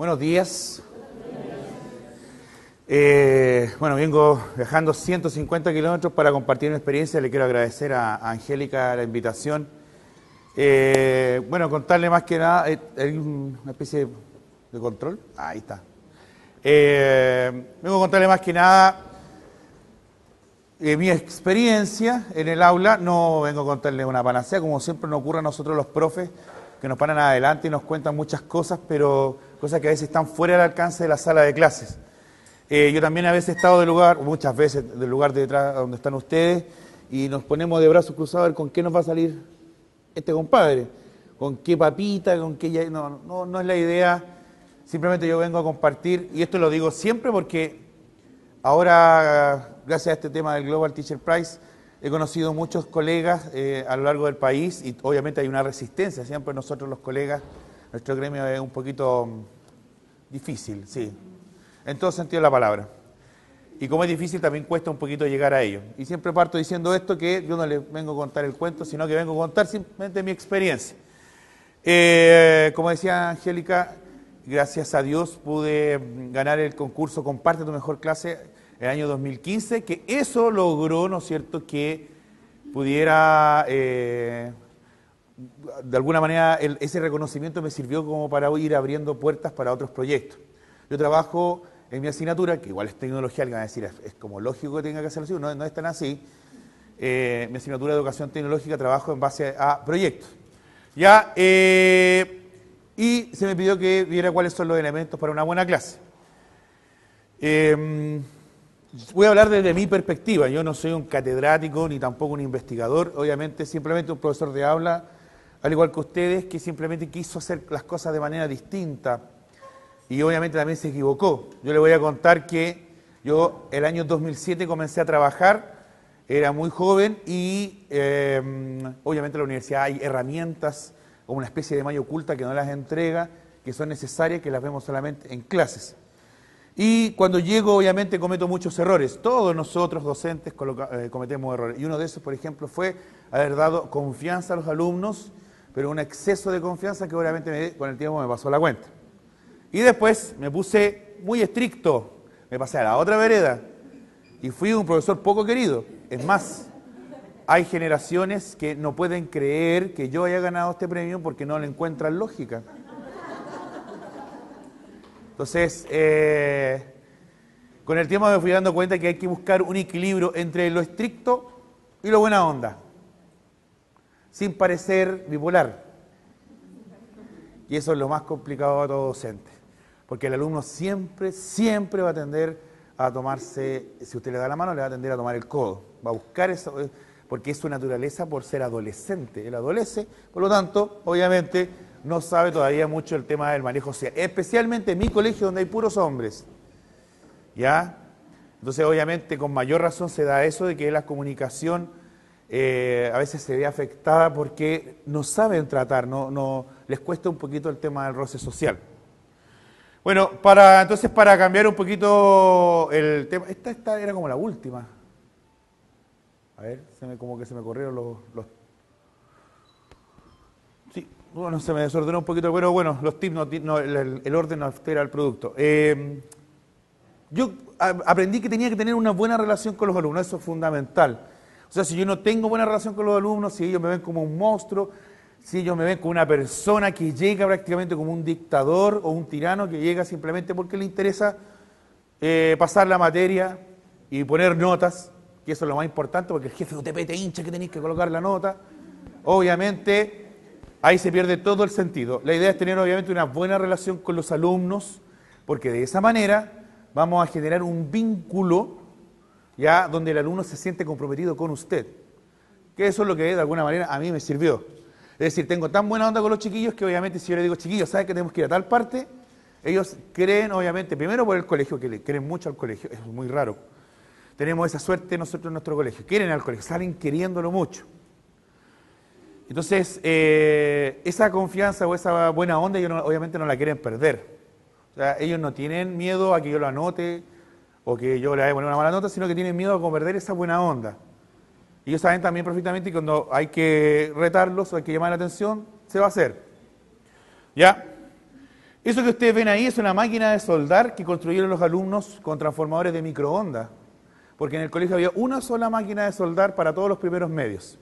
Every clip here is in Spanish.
Buenos días. Bueno, vengo viajando 150 kilómetros para compartir mi experiencia. Le quiero agradecer a Angélica la invitación. Bueno, contarle más que nada, hay una especie de control. Ahí está. Vengo a contarle más que nada mi experiencia en el aula. No vengo a contarle una panacea, como siempre nos ocurre a nosotros los profes, que nos paran adelante y nos cuentan muchas cosas, pero cosas que a veces están fuera del alcance de la sala de clases. Yo también a veces he estado muchas veces del lugar de detrás donde están ustedes, y nos ponemos de brazos cruzados a ver con qué nos va a salir este compadre, con qué papita, con qué... No es la idea, simplemente yo vengo a compartir, y esto lo digo siempre porque ahora, gracias a este tema del Global Teacher Prize, he conocido muchos colegas a lo largo del país, y obviamente hay una resistencia, siempre nosotros los colegas, nuestro gremio es un poquito difícil, sí, en todo sentido de la palabra. Y como es difícil, también cuesta un poquito llegar a ello. Y siempre parto diciendo esto, que yo no les vengo a contar el cuento, sino que vengo a contar simplemente mi experiencia. Como decía Angélica, gracias a Dios pude ganar el concurso Comparte tu mejor clase el año 2015, que eso logró, ¿no es cierto?, que pudiera, de alguna manera, ese reconocimiento me sirvió como para ir abriendo puertas para otros proyectos. Yo trabajo en mi asignatura, que igual es tecnología, alguien va a decir, es como lógico que tenga que hacerlo así, no es tan así. Mi asignatura de educación tecnológica trabajo en base a proyectos. Ya, y se me pidió que viera cuáles son los elementos para una buena clase. Voy a hablar desde mi perspectiva. Yo no soy un catedrático ni tampoco un investigador, obviamente simplemente un profesor de aula, al igual que ustedes, que simplemente quiso hacer las cosas de manera distinta y obviamente también se equivocó. Yo le voy a contar que yo el año 2007 comencé a trabajar, era muy joven y obviamente en la universidad hay herramientas como una especie de malla oculta que no las entrega, que son necesarias, que las vemos solamente en clases. Y cuando llego, obviamente, cometo muchos errores. Todos nosotros, docentes, cometemos errores. Y uno de esos, por ejemplo, fue haber dado confianza a los alumnos, pero un exceso de confianza que obviamente con el tiempo me pasó la cuenta. Y después me puse muy estricto, me pasé a la otra vereda y fui un profesor poco querido. Es más, hay generaciones que no pueden creer que yo haya ganado este premio porque no le encuentran lógica. Entonces, con el tiempo me fui dando cuenta que hay que buscar un equilibrio entre lo estricto y lo buena onda, sin parecer bipolar. Y eso es lo más complicado a todo docente, porque el alumno siempre va a tender a tomarse, si usted le da la mano, le va a tender a tomar el codo. Va a buscar eso, porque es su naturaleza por ser adolescente. Él adolece, por lo tanto, obviamente, no sabe todavía mucho el tema del manejo social, especialmente en mi colegio donde hay puros hombres, ¿ya? Entonces, obviamente, con mayor razón se da eso de que la comunicación a veces se ve afectada porque no saben tratar, no les cuesta un poquito el tema del roce social. Bueno, entonces para cambiar un poquito el tema, esta era como la última. A ver, como que se me corrieron los sí. Bueno, se me desordenó un poquito, pero bueno, los tips, el orden no altera el producto. Yo aprendí que tenía que tener una buena relación con los alumnos, eso es fundamental. O sea, si yo no tengo buena relación con los alumnos, si ellos me ven como un monstruo, si ellos me ven como una persona que llega prácticamente como un dictador o un tirano que llega simplemente porque le interesa pasar la materia y poner notas, que eso es lo más importante, porque el jefe de UTP te hincha que tenéis que colocar la nota, obviamente ahí se pierde todo el sentido. La idea es tener obviamente una buena relación con los alumnos, porque de esa manera vamos a generar un vínculo, ya, donde el alumno se siente comprometido con usted. Que eso es lo que de alguna manera a mí me sirvió. Es decir, tengo tan buena onda con los chiquillos que obviamente si yo les digo, chiquillos, ¿saben que tenemos que ir a tal parte? Ellos creen, obviamente, primero por el colegio, que le creen mucho al colegio, es muy raro. Tenemos esa suerte nosotros en nuestro colegio, quieren al colegio, salen queriéndolo mucho. Entonces, esa confianza o esa buena onda ellos obviamente no la quieren perder. O sea, ellos no tienen miedo a que yo lo anote o que yo le vaya a poner una mala nota, sino que tienen miedo a perder esa buena onda. Y ellos saben también perfectamente que cuando hay que retarlos o hay que llamar la atención, se va a hacer. ¿Ya? Eso que ustedes ven ahí es una máquina de soldar que construyeron los alumnos con transformadores de microondas, porque en el colegio había una sola máquina de soldar para todos los primeros medios.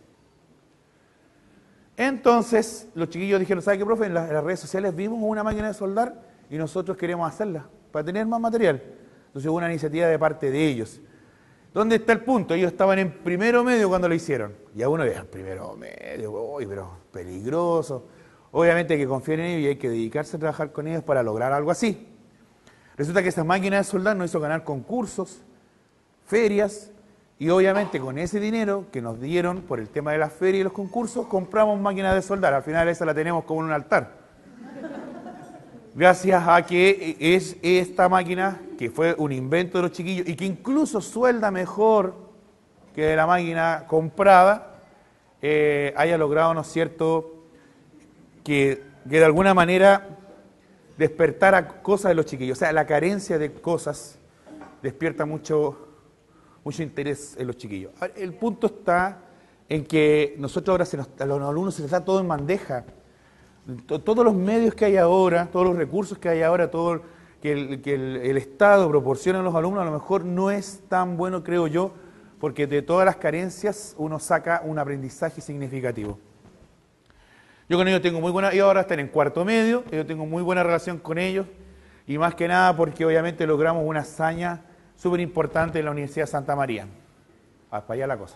Entonces, los chiquillos dijeron, ¿sabe qué, profe? En las redes sociales vimos una máquina de soldar y nosotros queremos hacerla para tener más material. Entonces hubo una iniciativa de parte de ellos. ¿Dónde está el punto? Ellos estaban en primero medio cuando lo hicieron. Y a uno le primero medio, uy, pero peligroso. Obviamente hay que confiar en ellos y hay que dedicarse a trabajar con ellos para lograr algo así. Resulta que esa máquina de soldar nos hizo ganar concursos, ferias, y obviamente con ese dinero que nos dieron por el tema de las ferias y los concursos, compramos máquinas de soldar. Al final esa la tenemos como en un altar. Gracias a que es esta máquina, que fue un invento de los chiquillos y que incluso suelda mejor que la máquina comprada, haya logrado, ¿no es cierto?, que de alguna manera despertara cosas de los chiquillos. O sea, la carencia de cosas despierta mucho interés en los chiquillos. El punto está en que nosotros ahora a los alumnos se les da todo en bandeja. Todos los medios que hay ahora, todos los recursos que hay ahora, todo que el Estado proporciona a los alumnos, a lo mejor no es tan bueno, creo yo, porque de todas las carencias uno saca un aprendizaje significativo. Yo con ellos tengo muy buena, ellos ahora están en cuarto medio, yo tengo muy buena relación con ellos, y más que nada porque obviamente logramos una hazaña súper importante en la Universidad de Santa María. Para allá la cosa.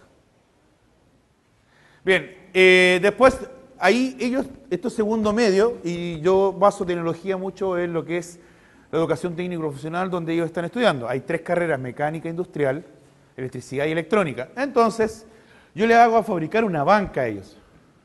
Bien, después, ahí ellos, esto es segundo medio, y yo baso tecnología mucho en lo que es la educación técnico profesional donde ellos están estudiando. Hay 3 carreras, mecánica industrial, electricidad y electrónica. Entonces, yo les hago a fabricar una banca a ellos.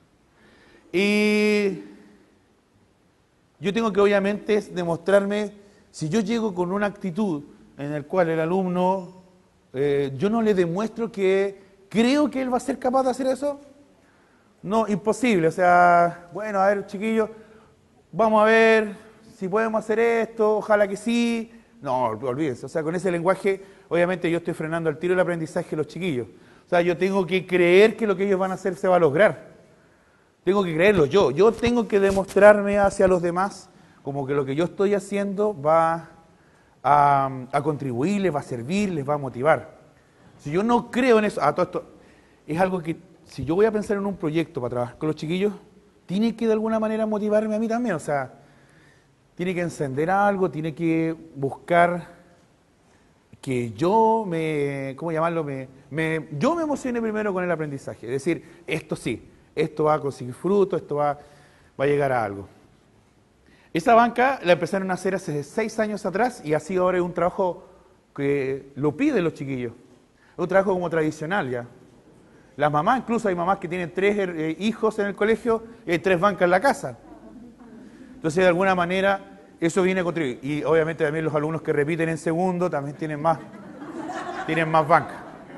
Y yo tengo que obviamente demostrarme, si yo llego con una actitud en la cual el alumno, yo no le demuestro que creo que él va a ser capaz de hacer eso, no, imposible. O sea, bueno, a ver, chiquillos, vamos a ver si podemos hacer esto, ojalá que sí. No, olvídense, o sea, con ese lenguaje, obviamente yo estoy frenando al tiro el aprendizaje de los chiquillos. O sea, yo tengo que creer que lo que ellos van a hacer se va a lograr. Tengo que creerlo yo tengo que demostrarme hacia los demás como que lo que yo estoy haciendo va a contribuir, les va a servir, les va a motivar. Si yo no creo en eso, todo esto es algo que, si yo voy a pensar en un proyecto para trabajar con los chiquillos, tiene que de alguna manera motivarme a mí también, o sea, tiene que encender algo, tiene que buscar que yo ¿cómo llamarlo? Yo me emocione primero con el aprendizaje, es decir, esto sí, esto va a conseguir fruto, esto va a llegar a algo. Esa banca la empezaron a hacer hace 6 años atrás y ha sido ahora un trabajo que lo piden los chiquillos. Es un trabajo como tradicional ya. Las mamás, incluso hay mamás que tienen 3 hijos en el colegio y hay 3 bancas en la casa. Entonces, de alguna manera, eso viene a contribuir. Y obviamente también los alumnos que repiten en segundo también tienen más bancas.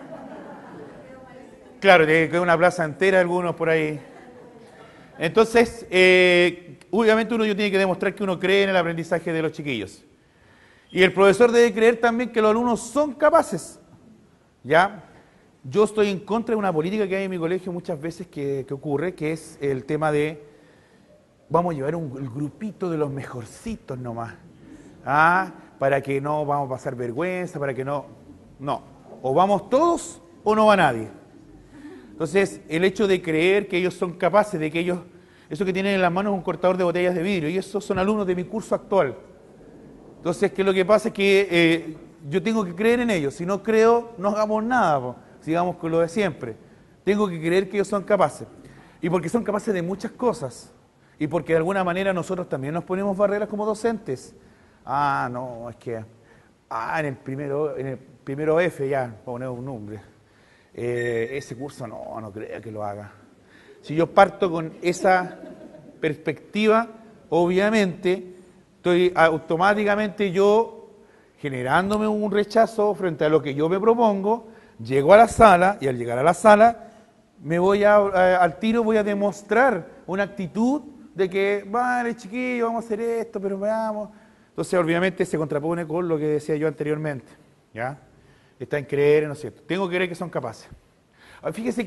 Claro, que queda una plaza entera, algunos por ahí. Entonces, obviamente uno tiene que demostrar que uno cree en el aprendizaje de los chiquillos. Y el profesor debe creer también que los alumnos son capaces. ¿Ya? Yo estoy en contra de una política que hay en mi colegio muchas veces que ocurre, que es el tema de vamos a llevar el grupito de los mejorcitos nomás. Para que no vamos a pasar vergüenza, para que no. No. O vamos todos o no va nadie. Entonces, el hecho de creer que ellos son capaces, de que ellos, eso que tienen en las manos es un cortador de botellas de vidrio, y esos son alumnos de mi curso actual. Entonces, ¿qué es lo que pasa? Es que yo tengo que creer en ellos. Si no creo, no hagamos nada, sigamos con lo de siempre. Tengo que creer que ellos son capaces. Y porque son capaces de muchas cosas. Y porque de alguna manera nosotros también nos ponemos barreras como docentes. No, es que en el primero F ya, poner un nombre. Ese curso no creo que lo haga. Si yo parto con esa perspectiva, obviamente estoy automáticamente yo generándome un rechazo frente a lo que yo me propongo, llego a la sala y al llegar a la sala me voy al tiro, voy a demostrar una actitud de que, vale chiquillos, vamos a hacer esto, pero veamos. Entonces obviamente se contrapone con lo que decía yo anteriormente, ¿ya? Está en creer, ¿no es cierto? Tengo que creer que son capaces. Fíjese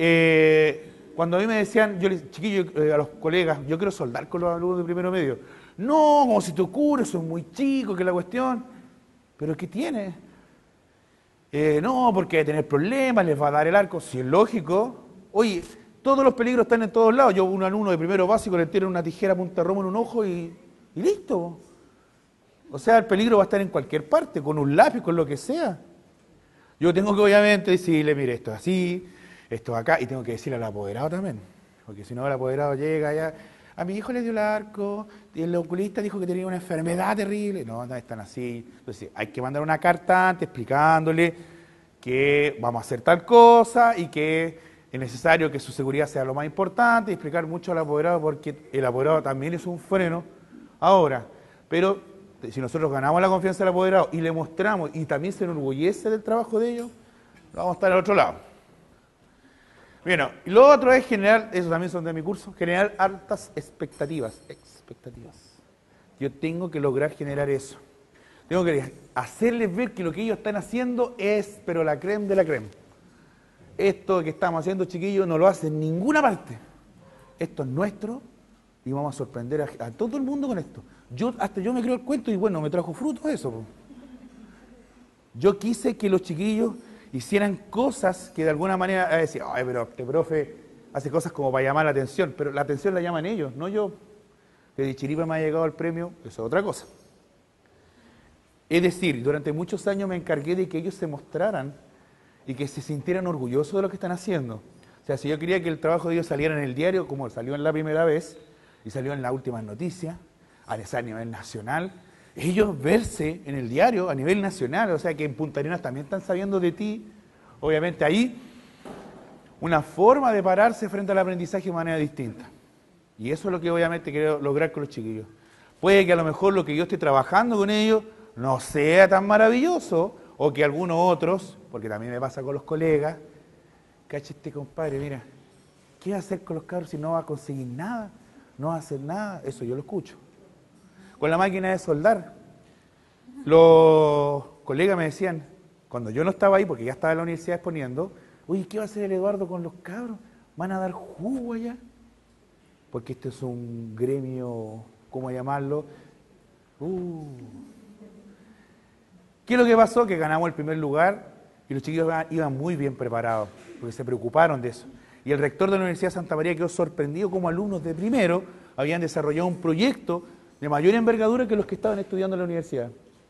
que cuando a mí me decían, chiquillos, a los colegas, yo quiero soldar con los alumnos de primero medio. No, como si te ocurre, eso es muy chico, que es la cuestión. ¿Pero qué tiene? No, porque hay que tener problemas, les va a dar el arco. Si es lógico. Oye, todos los peligros están en todos lados. Yo, un alumno de primero básico, le tiro una tijera punta romo en un ojo y listo. O sea, el peligro va a estar en cualquier parte, con un lápiz, con lo que sea. Yo tengo que obviamente decirle, mire, esto es así, esto es acá, y tengo que decirle al apoderado también. Porque si no, el apoderado llega allá, a mi hijo le dio el arco, y el oculista dijo que tenía una enfermedad terrible. No, no están así. Entonces, hay que mandar una carta antes explicándole que vamos a hacer tal cosa y que es necesario que su seguridad sea lo más importante, y explicar mucho al apoderado porque el apoderado también es un freno. Ahora, pero si nosotros ganamos la confianza del apoderado y le mostramos y también se enorgullece del trabajo de ellos, vamos a estar al otro lado. Bueno, y lo otro es generar, eso también son de mi curso, generar altas expectativas. Yo tengo que lograr generar eso. Tengo que hacerles ver que lo que ellos están haciendo es, pero la creme de la creme. Esto que estamos haciendo, chiquillos, no lo hacen en ninguna parte. Esto es nuestro y vamos a sorprender a todo el mundo con esto. Hasta yo me creo el cuento y bueno, me trajo frutos eso. Yo quise que los chiquillos hicieran cosas que de alguna manera decían, ay, pero este profe hace cosas como para llamar la atención, pero la atención la llaman ellos, no yo. Que de chiripa me ha llegado el premio, eso es otra cosa. Es decir, durante muchos años me encargué de que ellos se mostraran y que se sintieran orgullosos de lo que están haciendo. O sea, si yo quería que el trabajo de ellos saliera en el diario, como salió en la primera vez, y salió en las últimas noticias, a nivel nacional, ellos verse en el diario a nivel nacional, o sea que en Punta Arenas también están sabiendo de ti, obviamente ahí, una forma de pararse frente al aprendizaje de manera distinta. Y eso es lo que obviamente quiero lograr con los chiquillos. Puede que a lo mejor lo que yo esté trabajando con ellos no sea tan maravilloso, o que algunos otros, porque también me pasa con los colegas, cache este compadre, mira, ¿qué va a hacer con los cabros si no va a conseguir nada? No va a hacer nada, eso yo lo escucho. Con la máquina de soldar, los colegas me decían, cuando yo no estaba ahí, porque ya estaba en la universidad exponiendo, oye, ¿qué va a hacer el Eduardo con los cabros? ¿Van a dar jugo allá? Porque este es un gremio, ¿cómo llamarlo? ¿Qué es lo que pasó? Que ganamos el primer lugar y los chiquillos iban muy bien preparados, porque se preocuparon de eso. Y el rector de la Universidad de Santa María quedó sorprendido como alumnos de primero habían desarrollado un proyecto de mayor envergadura que los que estaban estudiando en la universidad.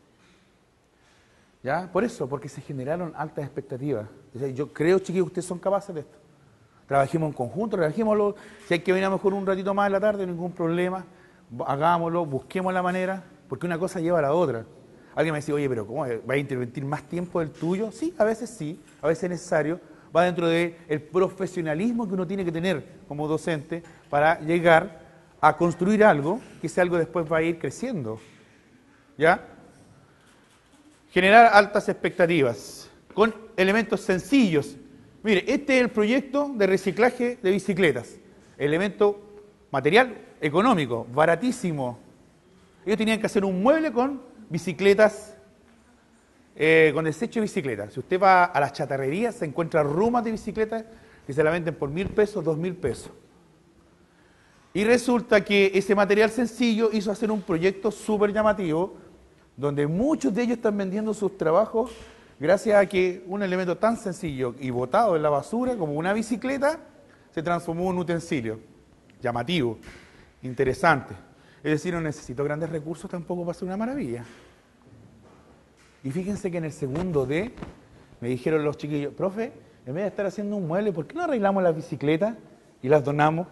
¿Ya? Por eso, porque se generaron altas expectativas. O sea, yo creo, chiquillos, que ustedes son capaces de esto. Trabajemos en conjunto, trabajémoslo. Si hay que venir a lo mejor un ratito más en la tarde, ningún problema. Hagámoslo, busquemos la manera, porque una cosa lleva a la otra. Alguien me dice, oye, pero ¿cómo? ¿Va a intervenir más tiempo del tuyo? Sí, a veces es necesario. Va dentro del profesionalismo que uno tiene que tener como docente para llegar a construir algo, que ese algo después va a ir creciendo. ¿Ya? Generar altas expectativas con elementos sencillos. Mire, este es el proyecto de reciclaje de bicicletas. Elemento material económico, baratísimo. Ellos tenían que hacer un mueble con bicicletas, con desecho de bicicletas. Si usted va a las chatarrerías, se encuentra rumas de bicicletas que se la venden por 1.000 pesos, 2.000 pesos. Y resulta que ese material sencillo hizo hacer un proyecto súper llamativo, donde muchos de ellos están vendiendo sus trabajos gracias a que un elemento tan sencillo y botado en la basura como una bicicleta se transformó en un utensilio llamativo, interesante. Es decir, no necesito grandes recursos tampoco para hacer una maravilla. Y fíjense que en el segundo D me dijeron los chiquillos, profe, en vez de estar haciendo un mueble, ¿por qué no arreglamos las bicicletas y las donamos?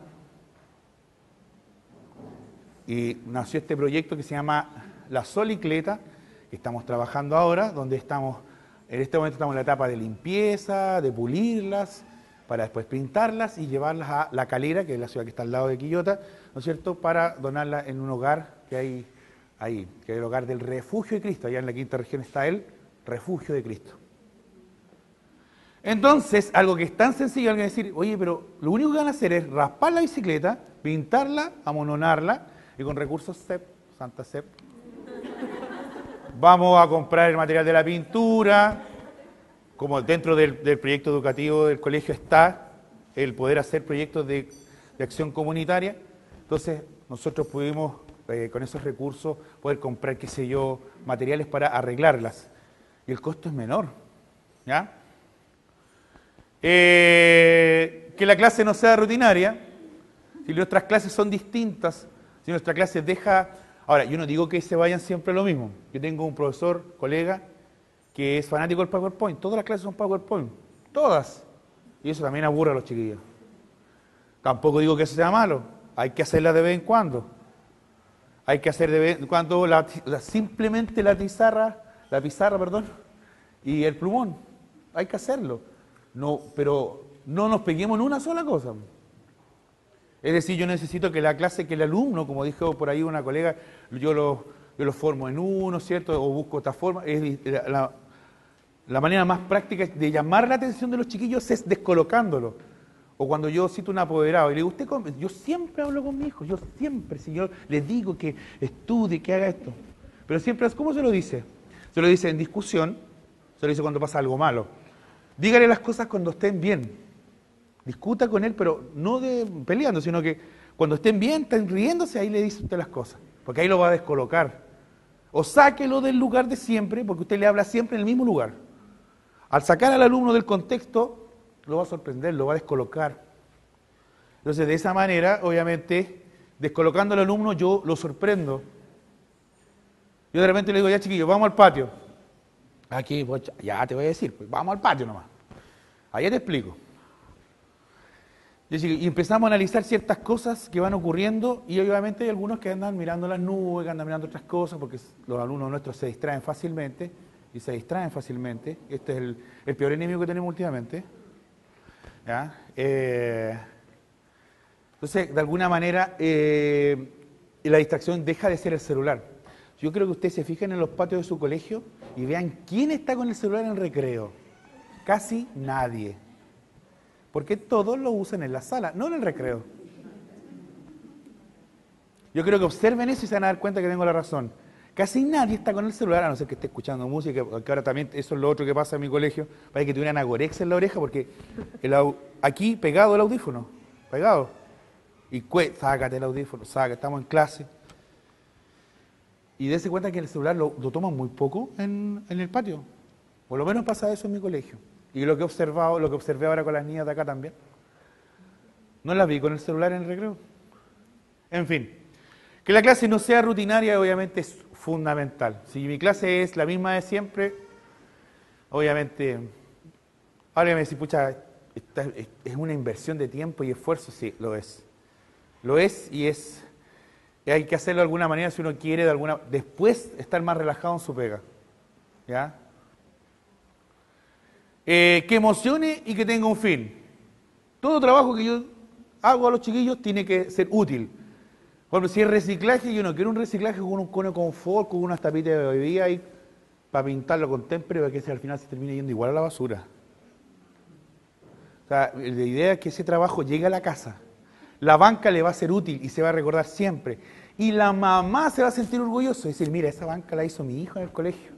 Y nació este proyecto que se llama La Solicleta, que estamos trabajando ahora, donde en este momento estamos en la etapa de limpieza, de pulirlas, para después pintarlas y llevarlas a La Calera, que es la ciudad que está al lado de Quillota, ¿no es cierto?, para donarlas en un hogar que hay ahí, que es el hogar del Refugio de Cristo. Allá en la quinta región está el Refugio de Cristo. Entonces, algo que es tan sencillo, alguien decir, oye, pero lo único que van a hacer es raspar la bicicleta, pintarla, amononarla, y con recursos CEP, Santa CEP, vamos a comprar el material de la pintura, como dentro del proyecto educativo del colegio está el poder hacer proyectos de acción comunitaria. Entonces, nosotros pudimos con esos recursos poder comprar, qué sé yo, materiales para arreglarlas. Y el costo es menor, ¿ya? Que la clase no sea rutinaria, si nuestras clases son distintas, si nuestra clase deja... Ahora, yo no digo que se vayan siempre lo mismo. Yo tengo un profesor, colega, que es fanático del PowerPoint. Todas las clases son PowerPoint, todas. Y eso también aburre a los chiquillos. Tampoco digo que eso sea malo, hay que hacerla de vez en cuando. Hay que hacer de vez en cuando simplemente la pizarra, y el plumón. Hay que hacerlo. No, pero no nos peguemos en una sola cosa. Es decir, yo necesito que la clase, que el alumno, como dijo por ahí una colega, yo lo formo en uno, ¿cierto? O busco otra forma. La manera más práctica de llamar la atención de los chiquillos es descolocándolo. O cuando yo cito un apoderado y le digo, yo siempre hablo con mi hijo, yo siempre, si yo le digo que estudie, que haga esto. Pero siempre, ¿cómo se lo dice? Se lo dice en discusión, se lo dice cuando pasa algo malo. Dígale las cosas cuando estén bien. Discuta con él, pero no peleando, sino que cuando estén bien, estén riéndose, ahí le dice usted las cosas. Porque ahí lo va a descolocar. O sáquelo del lugar de siempre, porque usted le habla siempre en el mismo lugar. Al sacar al alumno del contexto, lo va a sorprender, lo va a descolocar. Entonces, de esa manera, obviamente, descolocando al alumno, yo lo sorprendo. Yo de repente le digo, ya chiquillos, vamos al patio. Aquí, pues, ya te voy a decir, pues, vamos al patio nomás. Allá te explico. Y empezamos a analizar ciertas cosas que van ocurriendo y obviamente hay algunos que andan mirando las nubes, que andan mirando otras cosas, porque los alumnos nuestros se distraen fácilmente, Este es el peor enemigo que tenemos últimamente. ¿Ya? Entonces, de alguna manera, la distracción deja de ser el celular. Yo creo que ustedes se fijen en los patios de su colegio y vean quién está con el celular en el recreo. Casi nadie. Porque todos lo usan en la sala, no en el recreo. Yo creo que observen eso y se van a dar cuenta que tengo la razón. Casi nadie está con el celular, a no ser que esté escuchando música, porque ahora también eso es lo otro que pasa en mi colegio. Parece que tuvieran agorexia en la oreja, porque aquí pegado el audífono, pegado. Y sácate el audífono, estamos en clase. Y dése cuenta que el celular lo toman muy poco en el patio. Por lo menos pasa eso en mi colegio. Y lo que observé ahora con las niñas de acá también. No las vi con el celular en el recreo. En fin, que la clase no sea rutinaria obviamente es fundamental. Si mi clase es la misma de siempre, obviamente, ahora me decís, pucha, es una inversión de tiempo y esfuerzo, sí, lo es. Lo es y es. Hay que hacerlo de alguna manera si uno quiere después estar más relajado en su pega. ¿Ya? Que emocione y que tenga un fin. Todo trabajo que yo hago a los chiquillos tiene que ser útil. Por ejemplo, si es reciclaje, yo no quiero un reciclaje con un cono de confort, con unas tapitas de bebida y para pintarlo con témpera para que al final se termine yendo igual a la basura. O sea, la idea es que ese trabajo llegue a la casa. La banca le va a ser útil y se va a recordar siempre. Y la mamá se va a sentir orgullosa y decir, mira, esa banca la hizo mi hijo en el colegio.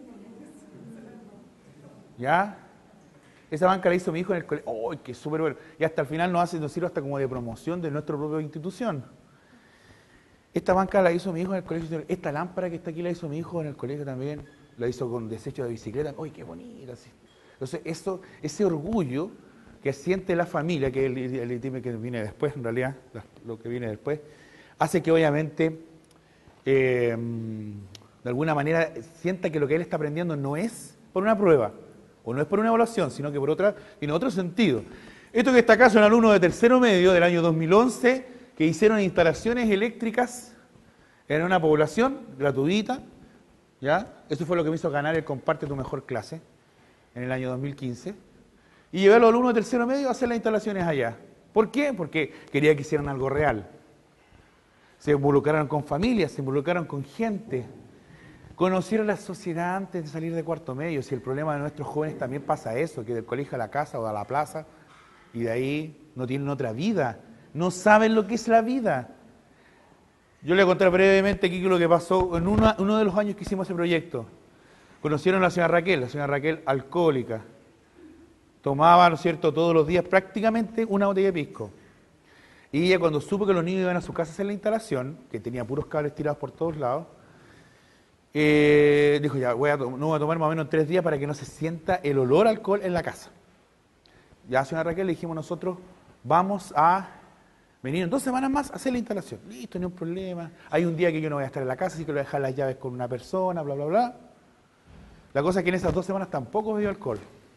¿Ya? Esa banca la hizo mi hijo en el colegio. ¡Oh, qué súper bueno! Y hasta al final nos sirve hasta como de promoción de nuestra propia institución. Esta banca la hizo mi hijo en el colegio. Esta lámpara que está aquí la hizo mi hijo en el colegio también. La hizo con desecho de bicicleta. ¡Uy, qué bonita! Entonces, ese orgullo que siente la familia, que es el tema que viene después, en realidad, lo que viene después, hace que obviamente, de alguna manera, sienta que lo que él está aprendiendo no es por una prueba, o no es por una evaluación, sino que por otra, tiene otro sentido. Esto que está acá son alumnos de tercero medio del año 2011 que hicieron instalaciones eléctricas en una población gratuita, ¿ya? Eso fue lo que me hizo ganar el Comparte tu Mejor Clase en el año 2015. Y llevé a los alumnos de tercero medio a hacer las instalaciones allá. ¿Por qué? Porque quería que hicieran algo real. Se involucraron con familias, se involucraron con gente. Conocieron la sociedad antes de salir de cuarto medio. Si el problema de nuestros jóvenes también pasa eso, que del colegio a la casa o a la plaza, y de ahí no tienen otra vida. No saben lo que es la vida. Yo le conté brevemente aquí lo que pasó en uno de los años que hicimos ese proyecto. Conocieron a la señora Raquel alcohólica. Tomaba, ¿no es cierto?, todos los días prácticamente una botella de pisco. Y ella cuando supo que los niños iban a su casa a hacer la instalación, que tenía puros cables tirados por todos lados, dijo, ya, no voy a tomar más o menos 3 días para que no se sienta el olor a alcohol en la casa. Ya a señora Raquel le dijimos nosotros, vamos a venir en 2 semanas más a hacer la instalación. Listo, no hay un problema. Hay un día que yo no voy a estar en la casa, así que le voy a dejar las llaves con una persona, bla, bla, bla. La cosa es que en esas 2 semanas tampoco bebió alcohol.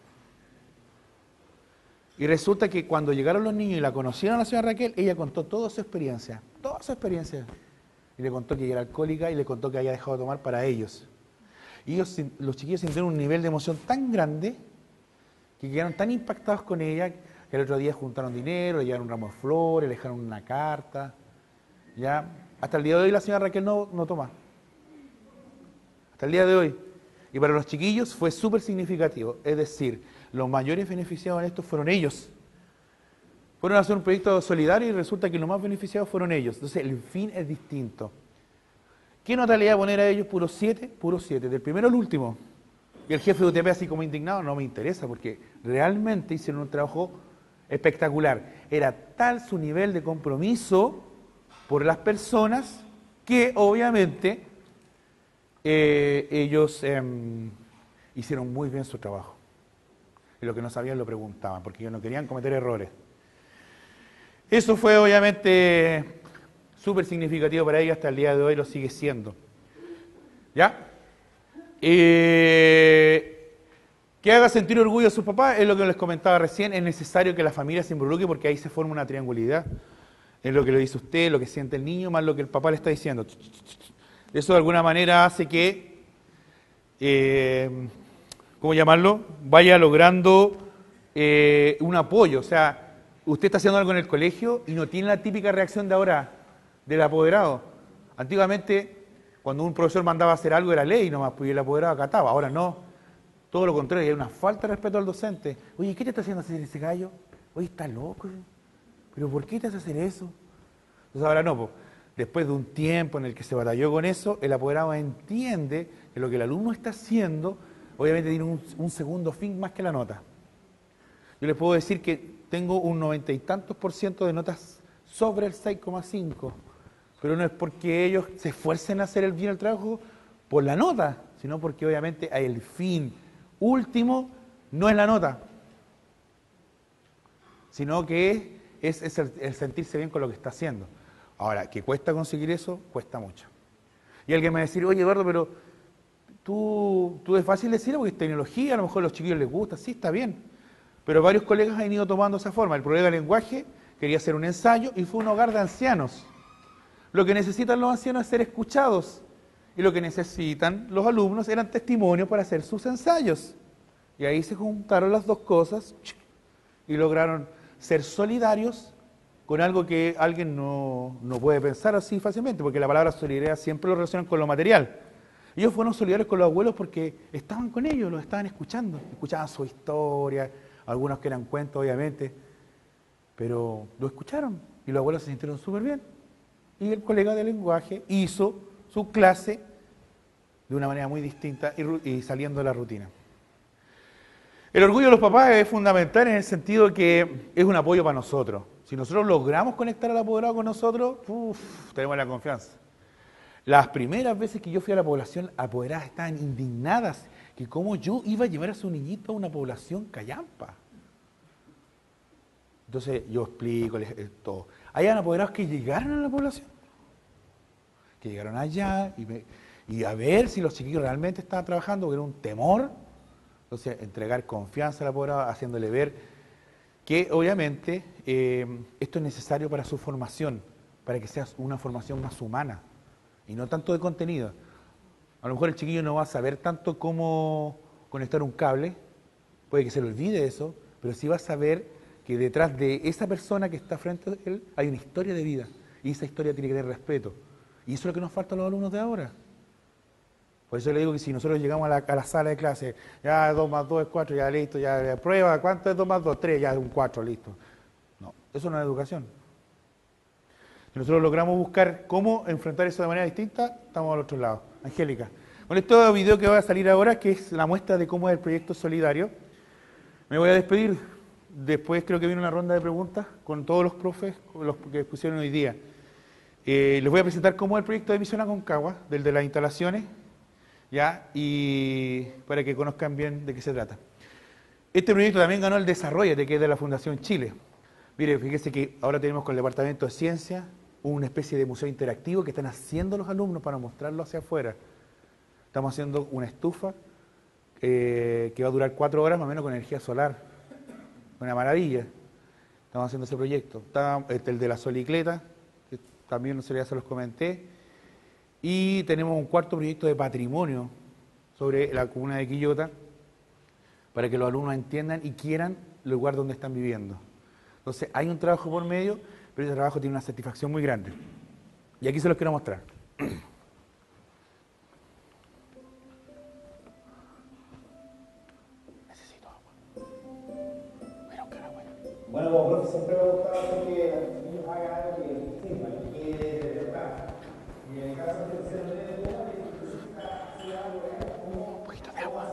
Y resulta que cuando llegaron los niños y la conocieron a la señora Raquel, ella contó toda su experiencia. Y le contó que ella era alcohólica y le contó que había dejado de tomar para ellos. Y ellos, los chiquillos sintieron un nivel de emoción tan grande que quedaron tan impactados con ella que el otro día juntaron dinero, le llevaron un ramo de flores, le dejaron una carta. ¿Ya? Hasta el día de hoy la señora Raquel no toma. Hasta el día de hoy. Y para los chiquillos fue súper significativo. Es decir, los mayores beneficiados en esto fueron ellos. Fueron a hacer un proyecto solidario y resulta que los más beneficiados fueron ellos. Entonces el fin es distinto. ¿Qué nota le iba a poner a ellos? Puro 7, del primero al último. Y el jefe de UTP así como indignado, no me interesa porque realmente hicieron un trabajo espectacular. Era tal su nivel de compromiso por las personas que obviamente ellos hicieron muy bien su trabajo. Y lo que no sabían lo preguntaban, porque ellos no querían cometer errores. Eso fue obviamente súper significativo para ellos, hasta el día de hoy lo sigue siendo. ¿Ya? Que haga sentir orgullo a sus papás, es lo que les comentaba recién, es necesario que la familia se involucre porque ahí se forma una triangularidad. Es lo que le dice usted, lo que siente el niño, más lo que el papá le está diciendo. Eso de alguna manera hace que, ¿cómo llamarlo?, vaya logrando un apoyo. O sea, usted está haciendo algo en el colegio y no tiene la típica reacción de ahora del apoderado. Antiguamente, cuando un profesor mandaba a hacer algo era ley nomás, pues el apoderado acataba. Ahora no, todo lo contrario, hay una falta de respeto al docente. Oye, ¿qué te está haciendo hacer ese gallo? Oye, está loco, ¿pero por qué te hace hacer eso? Entonces ahora no, pues, después de un tiempo en el que se batalló con eso, el apoderado entiende que lo que el alumno está haciendo, obviamente tiene un segundo fin más que la nota. Yo les puedo decir que tengo un 90 y tantos % de notas sobre el 6,5, pero no es porque ellos se esfuercen a hacer el bien el trabajo por la nota, sino porque obviamente el fin último no es la nota, sino que es el sentirse bien con lo que está haciendo. Ahora, ¿que cuesta conseguir eso? Cuesta mucho. Y alguien me va a decir, oye Eduardo, pero tú es fácil decirlo porque es tecnología, a lo mejor a los chiquillos les gusta, sí, está bien. Pero varios colegas han ido tomando esa forma. El problema del lenguaje quería hacer un ensayo y fue un hogar de ancianos. Lo que necesitan los ancianos es ser escuchados. Y lo que necesitan los alumnos eran testimonios para hacer sus ensayos. Y ahí se juntaron las dos cosas y lograron ser solidarios con algo que alguien no puede pensar así fácilmente, porque la palabra solidaridad siempre lo relacionan con lo material. Ellos fueron solidarios con los abuelos porque estaban con ellos, los estaban escuchando, escuchaban su historia, algunos que eran cuentos obviamente, pero lo escucharon y los abuelos se sintieron súper bien. Y el colega de lenguaje hizo su clase de una manera muy distinta y saliendo de la rutina. El orgullo de los papás es fundamental en el sentido que es un apoyo para nosotros. Si nosotros logramos conectar al apoderado con nosotros, tenemos la confianza. Las primeras veces que yo fui a la población, apoderadas estaban indignadas que cómo yo iba a llevar a su niñito a una población callampa. Entonces yo explico todo. Hay apoderados que llegaron a la población, que llegaron allá y a ver si los chiquillos realmente estaban trabajando, porque era un temor. Entonces entregar confianza al apoderado, haciéndole ver que obviamente esto es necesario para su formación, para que sea una formación más humana y no tanto de contenido. A lo mejor el chiquillo no va a saber tanto cómo conectar un cable, puede que se le olvide eso, pero sí va a saber que detrás de esa persona que está frente a él hay una historia de vida y esa historia tiene que tener respeto. Y eso es lo que nos falta a los alumnos de ahora. Por eso le digo que si nosotros llegamos a la sala de clase, ya 2 más 2 es 4, ya listo, ya prueba, ¿cuánto es 2 más 2? 3, ya es un 4, listo. No, eso no es educación. Si nosotros logramos buscar cómo enfrentar eso de manera distinta, estamos al otro lado. Angélica, con este video que va a salir ahora, que es la muestra de cómo es el proyecto solidario, me voy a despedir. después creo que viene una ronda de preguntas con todos los profes, con los que pusieron hoy día. Les voy a presentar cómo es el proyecto de Misión Aconcagua, del de las instalaciones, ya, y para que conozcan bien de qué se trata. Este proyecto también ganó el Desarrollate, que es de la Fundación Chile. Mire, fíjese que ahora tenemos con el Departamento de Ciencia una especie de museo interactivo que están haciendo los alumnos para mostrarlo hacia afuera. Estamos haciendo una estufa que va a durar 4 horas más o menos con energía solar. Una maravilla. Estamos haciendo ese proyecto. Está el de la solicleta, que también ya se los comenté. Y tenemos un cuarto proyecto de patrimonio sobre la comuna de Quillota, para que los alumnos entiendan y quieran el lugar donde están viviendo. Entonces, hay un trabajo por medio, pero ese trabajo tiene una satisfacción muy grande. Y aquí se los quiero mostrar. Necesito agua. Voy a buscar agua. Bueno, como profe, siempre me ha gustado que los niños hagan algo que sirva, que de verdad. Y en el caso de ser un un poquito de agua.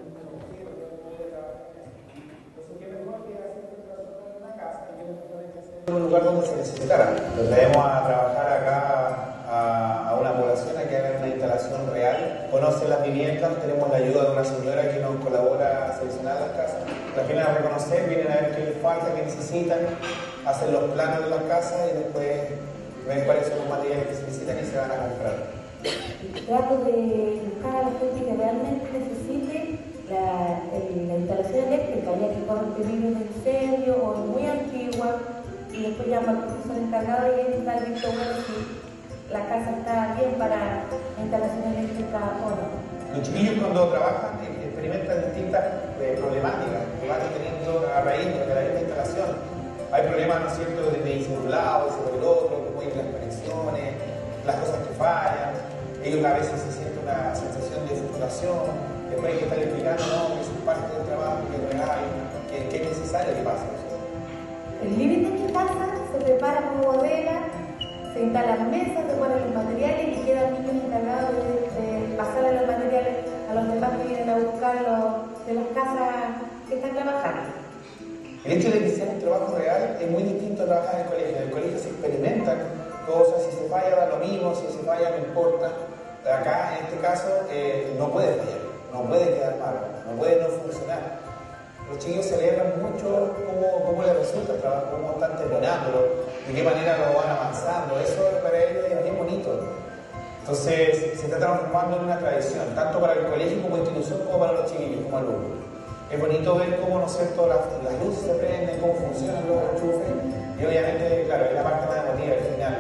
Un lugar donde se necesitara. Lo traemos a trabajar acá a una población a que hagan una instalación real. Conocen las viviendas, tenemos la ayuda de una señora que nos colabora a seleccionar las casas. Las vienen a reconocer, vienen a ver qué les falta, qué necesitan, hacen los planos de las casas y después ven cuáles son los materiales que se necesitan y se van a comprar. Trato de buscar a la gente que realmente necesite la instalación eléctrica, ya que corre peligro de incendio o es muy antigua, y después llama al profesor encargado y él está visto bueno si la casa está bien para la instalación eléctrica o no. Los chiquillos cuando trabajan experimentan distintas problemáticas que van teniendo a raíz de la misma instalación. Hay problemas, ¿no es cierto?, de un lado, sobre el otro, como las conexiones, las cosas que fallan. Ellos a veces se sienten una sensación de frustración, después hay que estar explicando, no, que eso es parte del trabajo, que es real, que es necesario que pase. El living de mi casa se prepara como bodega, se instalan mesas, se ponen los materiales y quedan niños encargados de pasar los materiales a los demás que vienen a buscarlos de las casas que están trabajando. El hecho de que sea un trabajo real es muy distinto a trabajar en el colegio. En el colegio se experimentan cosas, si se falla da lo mismo, si se falla no importa. Acá, en este caso, no puede fallar, no puede quedar mal, no puede no funcionar. Los chicos celebran mucho cómo les resulta el trabajo, cómo están terminándolo, de qué manera lo van avanzando. Eso para ellos es bien bonito. Entonces, se está transformando en una tradición, tanto para el colegio como institución, como para los chiquillos, como alumnos. Es bonito ver cómo, ¿no es cierto?, las luces se prenden, cómo funcionan los enchufes, y obviamente, claro, es la parte más emotiva al final.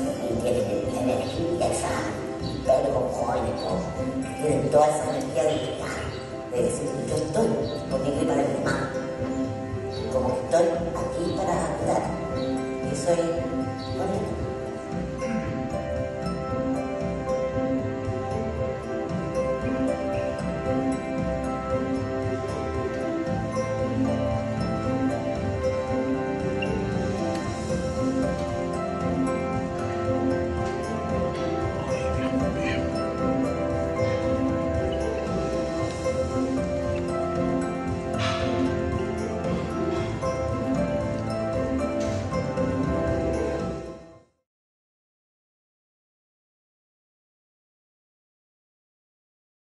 Tiene energía, esa, todo con jóvenes, toda esa energía de